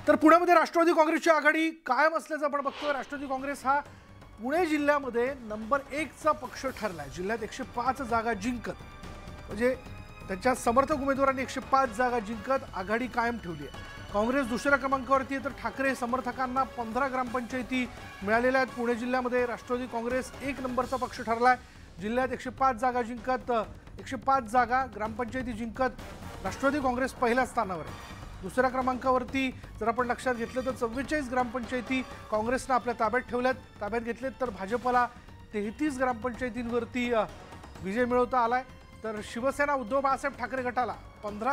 तर पुण्यामध्ये राष्ट्रवादी काँग्रेसची आघाडी कायम असल्याचं आपण बघतोय। राष्ट्रवादी काँग्रेस हा पुणे जिल्ह्यामध्ये नंबर 1 चा पक्ष ठरलाय। जिल्ह्यात 105 जागा जिंकत म्हणजे त्यांच्या समर्थक उमेदवारांनी 105 जागा जिंकत आघाडी कायम ठेवली आहे। काँग्रेस दुसऱ्या क्रमांकावरती आहे, तर ठाकरे समर्थकांना 15 ग्रामपंचायती मिळालेल्या आहेत। पुणे जिल्ह्यामध्ये राष्ट्रवादी काँग्रेस 1 नंबरचा पक्ष ठरलाय। जिल्ह्यात 105 जागा जिंकत 105 जागा ग्रामपंचायती जिंकत राष्ट्रवादी काँग्रेस पहिल्या स्थानावर आहे। दुसऱ्या क्रमांकावरती जर आपण लक्षात घेतलं तर 44 ग्रामपंचायती काँग्रेसने आपल्या ताब्यात घेतलेत, तर भाजपला 33 ग्रामपंचायतींवरती विजय मिळवता आलाय। तर शिवसेना उद्धव बाळासाहेब ठाकरे गटाला 15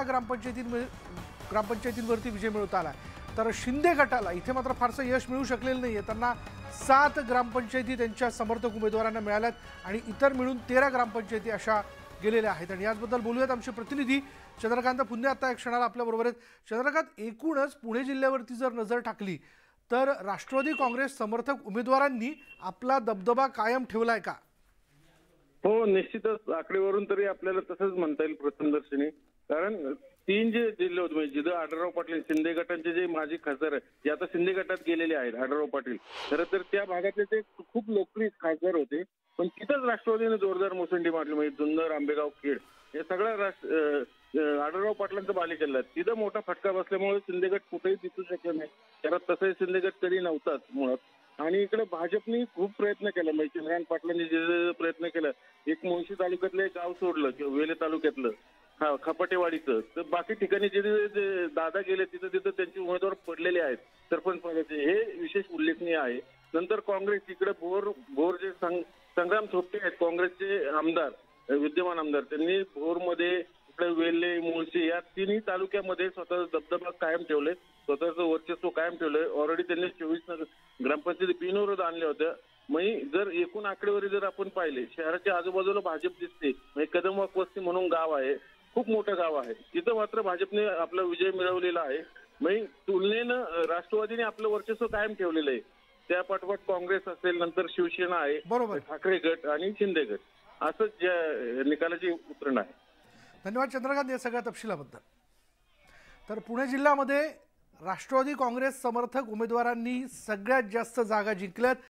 ग्रामपंचायतींवरती विजय मिळवता आलाय। तर शिंदे गटाला इथे मात्र फारसं यश मिळू शकलेलं नाहीये। त्यांना 7 ग्रामपंचायती त्यांच्या समर्थक उमेदवारांना मिळाल्यात आणि इतर मिळून 13 ग्रामपंचायती अशा गेलेल्या आहेत। आणि याचबद्दल बोलूयात आमचे प्रतिनिधी चंद्रकांत पुन्हा आता एक क्षणाला आपल्या बरोबर आहेत। चंद्रकांत, एकूणच पुणे जिल्ह्यावरती जर नजर टाकली तर राष्ट्रवादी काँग्रेस समर्थक उमेदवारांनी आपला दबदबा कायम ठेवलाय का? हो, निश्चितच आकडेवरून तरी आपल्याला तसंच म्हणता येईल प्रथमदर्शनी। कारण 3 जे जिल्हे होते म्हणजे जिथं आढळराव पाटील शिंदे गटांचे जे माजी खासदार आहेत ते आता शिंदे गटात गेलेले आहेत। आढळराव पाटील खरं तर त्या भागातले ते खूप लोकप्रिय खासदार होते, पण तिथंच राष्ट्रवादीने जोरदार मुसंडी मारली। म्हणजे जुन्नर, आंबेगाव, खेड हे सगळ्या आढळराव पाटलांचा बालेकिल्ला आहे। तिथं मोठा फटका बसल्यामुळे शिंदे गट कुठेही दिसू शकले नाही। त्याला तसंही शिंदे गट कधी नव्हताच मुळात। आणि इकडे भाजपने खूप प्रयत्न केला, म्हणजे चंद्रकांत पाटलांनी जे प्रयत्न केला, एक मुळशी तालुक्यातलं एक गाव सोडलं किंवा वेले तालुक्यातलं खपाटेवाडीचं, तर बाकी ठिकाणी जे दादा गेले तिथं त्यांचे उमेदवार पडलेले आहेत सरपंच पदाचे, हे विशेष उल्लेखनीय आहे। नंतर काँग्रेस इकडे भोर जे संग्राम थोपटे आहेत काँग्रेसचे आमदार, विद्यमान आमदार, त्यांनी भोरमध्ये इकडे वेल्हे, मुळशी या तिन्ही तालुक्यामध्ये स्वतःचा दबदबा कायम ठेवले, स्वतःचं वर्चस्व कायम ठेवलंय। ऑलरेडी त्यांनी 24 ग्रामपंचायती बिनविरोध आणल्या होत्या। म्हणजे जर एकूण आकडेवारी जर आपण पाहिले, शहराच्या आजूबाजूला भाजप दिसते। म्हणजे कदमवाक वस्ती म्हणून गाव आहे, खूप मोठं गाव आहे, तिथं मात्र भाजपने आपला विजय मिळवलेला आहे। म्हणजे तुलनेनं राष्ट्रवादीने आपलं वर्चस्व कायम ठेवलेलं आहे। त्या पाठोपाठ काँग्रेस असेल, नंतर शिवसेना आहे, ठाकरे गट आणि शिंदे गट, असंच या निकालाची उतरण आहे। धन्यवाद चंद्रकांत या सगळ्या तपशिलाबद्दल। तर पुणे जिल्ह्यामध्ये राष्ट्रवादी काँग्रेस समर्थक उमेदवारांनी सगळ्यात जास्त जागा जिंकल्यात।